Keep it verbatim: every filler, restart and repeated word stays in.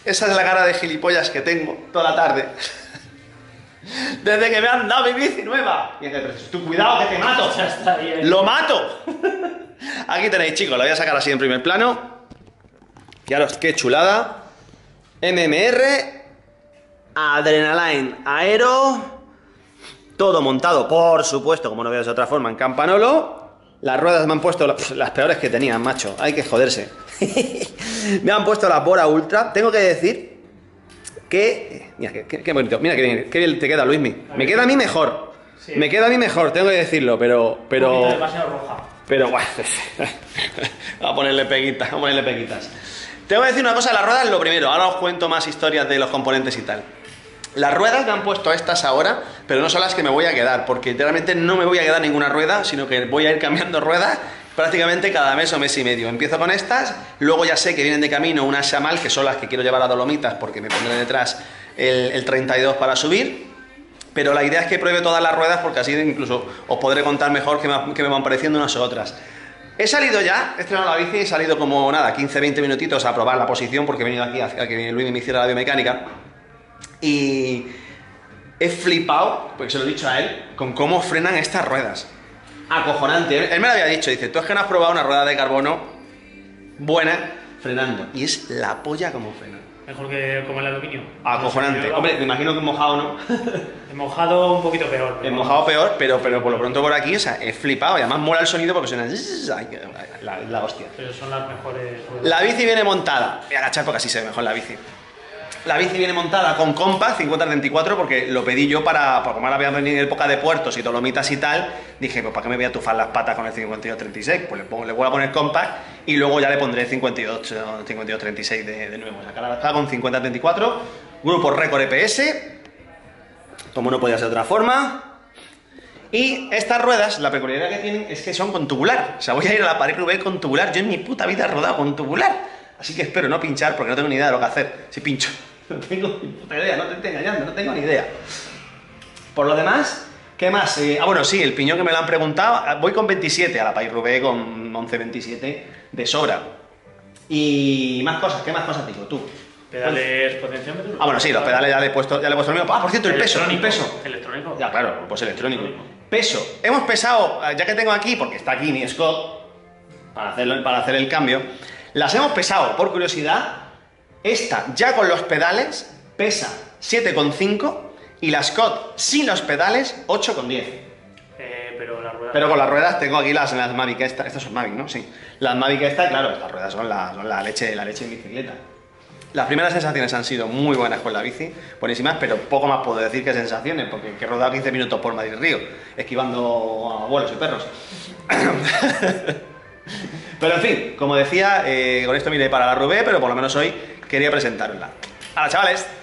Esa es la cara de gilipollas que tengo toda la tarde. Desde que me han dado mi bici nueva. Y es que, tú cuidado que te mato. Ya está bien. ¡Lo mato! Aquí tenéis, chicos, la voy a sacar así en primer plano. Fijaros qué chulada. M M R Adrenaline Aero. Todo montado, por supuesto, como no veas de otra forma, en Campanolo. Las ruedas me han puesto las, las peores que tenían, macho. Hay que joderse. Me han puesto la Bora Ultra. Tengo que decir que... Mira, qué, qué, qué bonito. Mira, qué bien, qué bien te queda, Luismi. Me queda a mí mejor. Sí. Me queda a mí mejor, tengo que decirlo, pero... pero... Un poquito demasiado roja. Pero bueno, vamos a ponerle peguitas, vamos a ponerle peguitas. Tengo que decir una cosa de las ruedas, lo primero, ahora os cuento más historias de los componentes y tal. Las ruedas me han puesto estas ahora, pero no son las que me voy a quedar, porque literalmente no me voy a quedar ninguna rueda, sino que voy a ir cambiando ruedas prácticamente cada mes o mes y medio. Empiezo con estas, luego ya sé que vienen de camino unas Shamal, que son las que quiero llevar a Dolomitas, porque me pondré detrás el, el treinta y dos para subir. Pero la idea es que pruebe todas las ruedas, porque así incluso os podré contar mejor qué me, qué me van pareciendo unas u otras. He salido ya, he estrenado la bici, he salido como nada, quince veinte minutitos a probar la posición, porque he venido aquí a, a que Luis me hiciera la biomecánica. Y he flipado, porque se lo he dicho a él, con cómo frenan estas ruedas. Acojonante. Él me lo había dicho, dice, tú es que no has probado una rueda de carbono buena frenando. Y es la polla como frena. Mejor que como el aluminio. Acojonante. Hombre, me imagino que en mojado no. En mojado un poquito peor. En mojado peor, pero, pero por lo pronto por aquí, o sea, he flipado. Y además mola el sonido porque suena... La, la hostia. Pero son las mejores ruedas. La bici viene montada. Voy a agachar porque así se ve mejor la bici. La bici viene montada con Compact cincuenta treinta y cuatro porque lo pedí yo para, para como ahora voy a venir en época de puertos y Dolomitas y tal, dije, pues ¿para qué me voy a tufar las patas con el cincuenta y dos treinta y seis? Pues le, pongo, le voy a poner Compact y luego ya le pondré cincuenta y dos treinta y seis de, de nuevo. Sacar la adaptada con cincuenta treinta y cuatro, grupo récord E P S, como no podía ser de otra forma. Y estas ruedas, la peculiaridad que tienen es que son con tubular. O sea, voy a ir a la Paris-Roubaix con tubular. Yo en mi puta vida he rodado con tubular. Así que espero no pinchar porque no tengo ni idea de lo que hacer si pincho. No tengo ni puta idea, no te estoy engañando, no tengo ni idea. Por lo demás, ¿qué más? Eh, ah, bueno, sí, el piñón que me lo han preguntado. Voy con veintisiete a la Paris-Roubaix con once veintisiete de sobra. Y más cosas, ¿qué más cosas digo tú? ¿Pedales potenciómetro? Ah, bueno, sí, los pedales ya le he puesto, ya le he puesto el mío. Ah, por cierto, el peso, el peso. ¿Electrónico? Ya, claro, pues electrónico. Peso. Hemos pesado, ya que tengo aquí, porque está aquí mi Scott, para, hacerlo, para hacer el cambio, las hemos pesado, por curiosidad. Esta, ya con los pedales, pesa siete coma cinco y la Scott, sin los pedales, ocho coma diez. Eh, pero las ruedas... Pero con las ruedas tengo aquí las, las Mavic, esta, estas son Mavic, ¿no? Sí. Las Mavic esta, claro, estas ruedas son la, son la leche, la leche de bicicleta. Las primeras sensaciones han sido muy buenas con la bici, buenísimas, pero poco más puedo decir que sensaciones, porque he rodado quince minutos por Madrid-Río, esquivando abuelos y perros. Pero en fin, como decía, eh, con esto miré para la Roubaix, pero por lo menos hoy quería presentarosla. ¡Hala, chavales!